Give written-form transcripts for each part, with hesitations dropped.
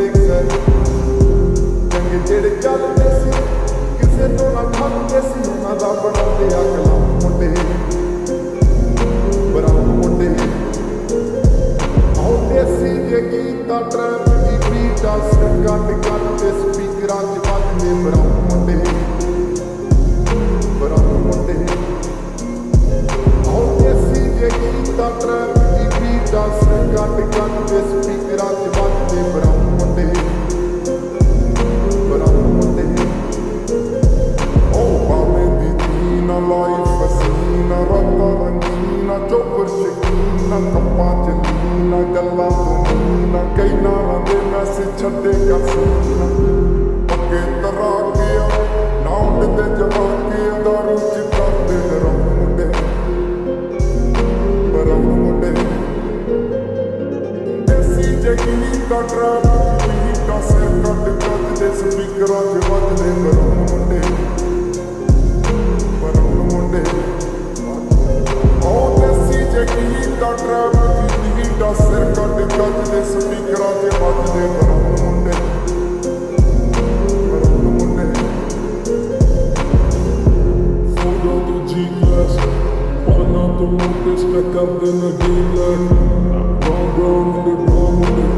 ਦੇਖ ਸਰ ਚੰਗੇ ਜਿਹੜੇ ਚੱਲਦੇ ਸੀ ਕਿਸੇ ਤੋਂ ਨਾ ਖਾਂਦੇ ਸੀ ਉਹਨਾਂ ਦਾ ਬਣਾਉਂਦੇ ਆ ਕਲਾਮ ਮੁੰਡੇ ਬਰਾਉਨ ਮੁੰਡੇ ਆਉਂਦੇ ਸੀ ਜੇ ਗੀਤਾਂ ਟਰੈਪ ਦੀ ਬੀਟਾਂ ਸਿਰ ਕੱਢ ਕੱਢ ਤੇ ਸਪੀਕਰਾਂ 'ਚ ਵੱਜਦੇ ਬਰਾਉਨ ਮੁੰਡੇ ਆਉਂਦੇ ਸੀ ਜੇ ਗੀਤਾਂ ਟਰੈਪ ਦੀ ਬੀਟਾਂ ਸਿਰ ਕੱਢ ਕੱਢ ਤੇ ਸਪੀਕਰਾਂ 'ਚ ਵੱਜਦੇ ਬਰਾਉਨ ਮੁੰਡੇ ਲਾਈਫ ਹਸੀਨਾ ਰਾਤਾਂ ਰੰਗੀਨਾਂ ਚੋਪਰ ਸ਼ਕੀਨਾ ਕੱਪਾਂ ਚ ਲੀਨਾ ਗੱਲਾਂ ਤੋਂ ਨੀਨਾ ਕਈ ਨਾਰਾਂ ਦੇ ਮੈਸੇਜ ਛੱਡੇ ਕਰ ਸਕੀਨਾ ਪੱਕੇ ਤਰਾ ਗਿਆ ਨਾਉਂਡ ਦੇ ਜਵਾ ਕੇ ਦਾਰੂ ਚ ਕਰਦੇ ਬਰਾਉਨ ਮੁੰਡੇ ਦੇਸੀ ਜਗੀ ਦਾ ਟਰੈਪ ਬੀਟਾਂ ਸਿਰ ਕੱਢ ਕੱਢ ਦੇ ਸਪੀਕਰਾਂ 'ਚ ਵੱਜਦੇ ਬਰਾਉਨ ਮੁੰਡੇ ਗੀਤਾਂ ਟਰੈਪ ਦੀ ਬੀਟਾਂ ਸਿਰ ਕੱਢ ਕੱਢ ਦੇ ਸਪੀਕਰਾਂ 'ਤੇ ਵੱਜਦੇ ਬਰਾਉਨ ਮੁੰਡੇ ਫੋਟੋ ਤੋਂ ਜੀ ਕਲਾਸ ਉਹਨਾਂ ਤੋਂ ਨੋਟਿਸ ਨਾ ਕਰਦੇ ਨਾ ਗੀਲਾ ਬਰਾਉਨ ਮੁੰਡੇ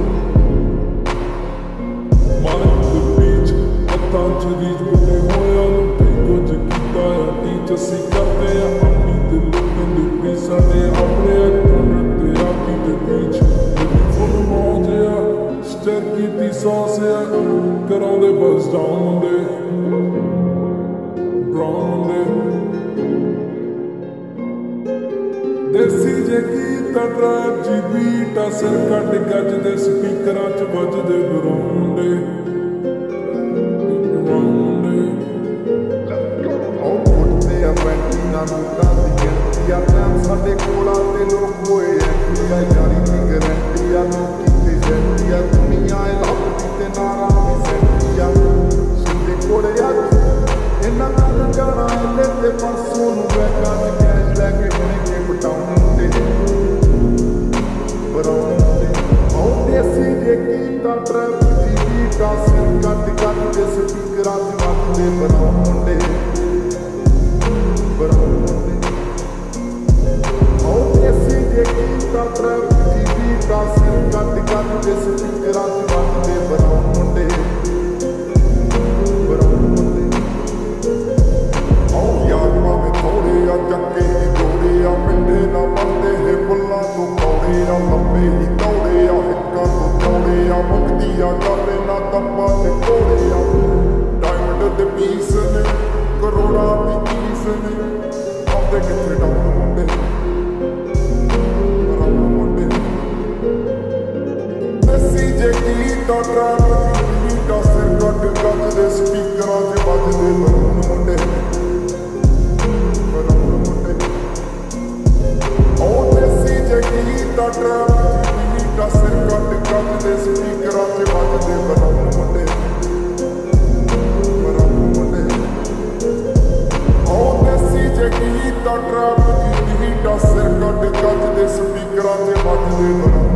ਮਾਰਕ ਦੇ ਬੀਚ ਹੱਥਾਂ 'ਚ ਰੀਝ ਬਣੇ ਹੋਇਆ ਨੂੰ ਤੇ ਕੁਝ ਕੀਤਾ ਆ ਟੀਚ ਅਸੀਂ ਕਰਦੇ ਆ ਆਪਣੀ ਤੇ ਲੋਕਾਂ ਦੇ ਪੀਸਾਂ ਦੇ ਆਪਣੇ ਤੇ ਆਪੀ ਦੇ ਵਿੱਚ ਫੁੱਲ ਮੌਜਿਆ ਸਟਰ ਕੀਤੀ ਸੌਸਿਆ ਕਰਾਉਂਦੇ ਬਸ ਡਾਊਨ ਮੁੰਡੇ ਬਰਾਉਨ ਮੁੰਡੇ ਦੇਸੀ ਜੇ ਗੀਤਾਂ ਟਰੈਪ ਜੀ ਬੀਟਾਂ ਸਿਰ ਕੱਢ ਗੱਜ ਦੇ ਸਪੀਕਰਾਂ 'ਚ ਵੱਜਦੇ ਬਰਾਉਨ ਮੁੰਡੇ ਸਾਡੇ ਕੋਲਾਂ ਤੇ ਲੋਕ ਹੋਏ ਐਂਟੀ ਆ ਯਾਰੀ ਦੀ ਗਰੰਟੀ ਆ ਲੋਕ ਕੀਤੇ ਸੈਂਟੀ ਆ ਦੁਨੀਆ ਇਹ ਲੱਭਦੀ ਤੇ ਨਾਰਾਂ ਵੀ ਸੈਂਟੀ ਆ ਸਿੱਧੇ ਕੋਲੇ ਅੱਜ ਇਹਨਾਂ ਨਾਲ ਜਾਣਾ ਇਹਦੇ ਤੇ ਪਰਸੋਂ ਨੂੰ ਬੈਕਾਂ 'ਚ ਕੈਸ਼ ਲੈ ਕੇ ਹੁਣੇ ਕੇ ਬਟਾਉਣ ਮੁੰਡੇ ਬਰਾਉਨ ਮੁੰਡੇ ਆਉਂਦੇ ਸੀ ਜੇ ਗੀਤਾਂ ਟਰੈਪ ਦੀ ਬੀਟਾਂ ਸਿਰ ਕੱਢ ਕੱਢ ਦੇ ਸਪੀਕਰਾਂ 'ਚ ਵੱਜਦੇ ਬਰਾਉਨ ਮੁੰਡੇ ਗੀਤਾਂ ਟਰੈਪ ਦੀ ਬੀਟਾਂ ਸਿਰ ਕੱਢ ਕੱਢ ਦੇ ਸਪੀਕਰਾਂ 'ਚ ਵੱਜਦੇ ਬਰਾਉਨ ਮੁੰਡੇ ਆਓ ਯਾਰ ਭਾਵੇਂ ਥੋੜੇ ਆ ਜੱਕੇ ਹੀ ਜੋੜੇ ਆ ਪਿੰਡੇ ਨਾ ਬਣਦੇ ਹੈ ਬੁੱਲਾਂ ਤੋਂ ਕੌੜੇ ਆ ਲੰਬੇ ਹੀ ਦੌੜੇ ਆ ਹਿੱਕਾਂ ਤੋਂ ਚੌੜੇ ਆ ਮੁਕਦੀ ਆ ਗੱਲ ਨਾ ਤੱਪਾਂ ਤੇ ਕੋੜੇ ਆ ਡਾਇਮੰਡ ਦੇ ਪੀਸ ਨੇ ਕਰੋੜਾਂ ਦੀ ਚੀਜ਼ ਨੇ ਆਉਂਦੇ ਕਿੱਥੇ ਡਾਊਨ ਮੁੰਡੇ ਜੇ ਗੀਤਾਂ ਟਰੈਪ ਦੀ ਬੀਟਾਂ ਸਿਰ ਕੱਢ ਕੱਢ ਦੇ ਸਪੀਕਰਾਂ 'ਚ ਵੱਜਦੇ ਬਰਾਉਨ ਮੁੰਡੇ ਆਉਂਦੇ ਸੀ ਜੇ ਗੀਤਾਂ ਟਰੈਪ ਦੀ ਬੀਟਾਂ ਸਿਰ ਕੱਢ ਕੱਢ ਦੇ ਸਪੀਕਰਾਂ 'ਚ ਵੱਜਦੇ ਬਰਾਉਨ ਮੁੰਡੇ ਆਉਂਦੇ ਸੀ ਜੇ ਗੀਤਾਂ ਟਰੈਪ ਦੀ ਬੀਟਾਂ ਸਿਰ ਕੱਢ ਕੱਢ ਦੇ ਸਪੀਕਰਾਂ 'ਚ ਵੱਜਦੇ ਬਰਾਉਨ